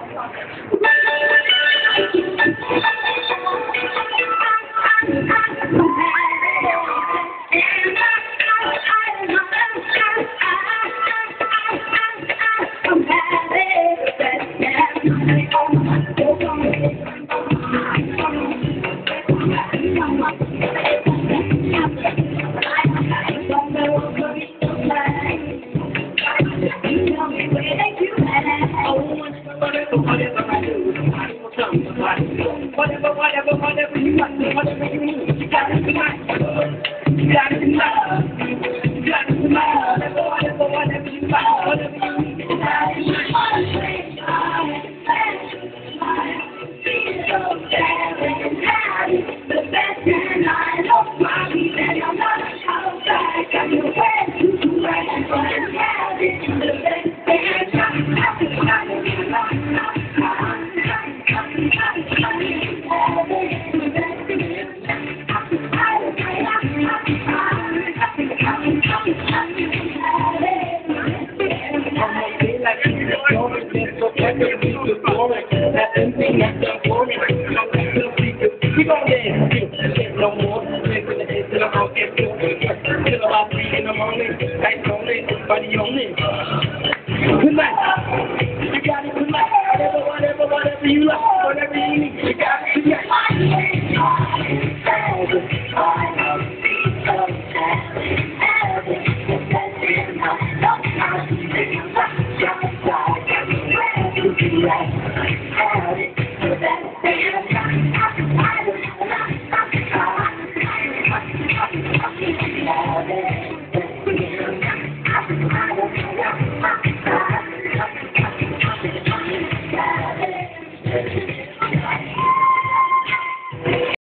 Whatever you want, whatever you need, you got it tonight. You got it tonight. You got it tonight. Whatever you want, whatever you need, you got it tonight. The best and I love my people and I'm not outside. Got your way to right, but I'm having the best and we gon' get no more. Till I'm out there till about 3 in the morning. Nights only, body only. Tonight, you got it tonight. Whatever you like, whatever you need, you got it tonight. Thank you.